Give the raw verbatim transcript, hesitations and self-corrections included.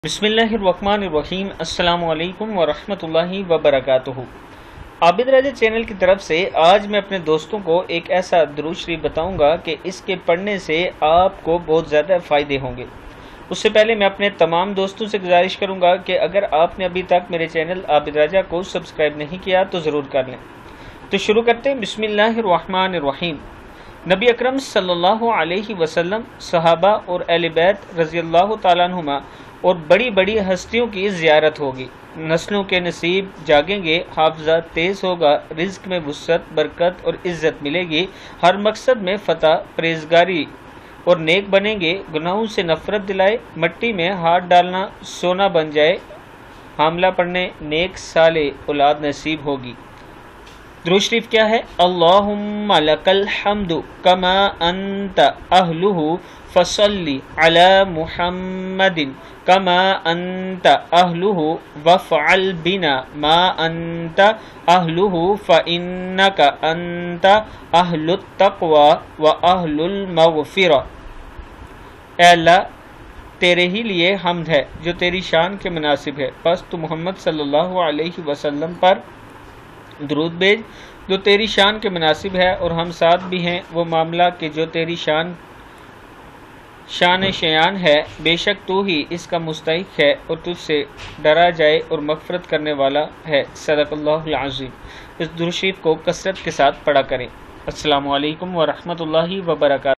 بسم اللہ الرحمن الرحیم۔ السلام علیکم ورحمۃ اللہ وبرکاتہ۔ عابد راجہ چینل کی طرف سے آج میں اپنے دوستوں کو ایک ایسا درود شریف بتاؤں گا کہ اس کے پڑھنے سے آپ کو بہت زیادہ فائدے ہوں گے۔ اس سے پہلے میں اپنے تمام دوستوں سے گزارش کروں گا کہ اگر آپ نے ابھی تک میرے چینل عابد راجہ کو سبسکرائب نہیں کیا تو ضرور کر لیں۔ تو شروع کرتے ہیں۔ بسم اللہ الرحمن الرحیم۔ نبی اکرم صلی اللہ علیہ وسلم، صحابہ اور اہل بیت رضی اللہ تعالیٰ عنہما اور بڑی بڑی ہستیوں کی زیارت ہوگی۔ نسلوں کے نصیب جاگیں گے، حافظہ تیز ہوگا، رزق میں وسعت، برکت اور عزت ملے گی، ہر مقصد میں فتح، پرہیزگاری اور نیک بنیں گے، گناہوں سے نفرت دلائے، مٹی میں ہاتھ ڈالنا سونا بن جائے، حاملہ پڑھنے نیک صالح اولاد نصیب ہوگی۔ درود شریف کیا ہے؟ اللہم لک الحمد کما انت اہلہ فصلی علی محمد کما انت اہلہ وفعل بنا ما انت اہلہ فانک انت اہل التقوی واہل المغفرہ۔ اے اللہ، تیرے ہی لیے حمد ہے جو تیری شان کے مناسب ہے، پس تو محمد صلی اللہ علیہ وسلم پر درود بھیج جو تیری شان کے مناسب ہے، اور ہم ساتھ بھی ہیں وہ معاملہ کہ جو تیری شان شان شیان ہے، بے شک تو ہی اس کا مستحق ہے اور تجھ سے ڈرا جائے اور مغفرت کرنے والا ہے۔ صدق اللہ العظیم۔ اس درود شریف کو کثرت کے ساتھ پڑھا کریں۔ السلام علیکم ورحمۃ اللہ وبرکاتہ۔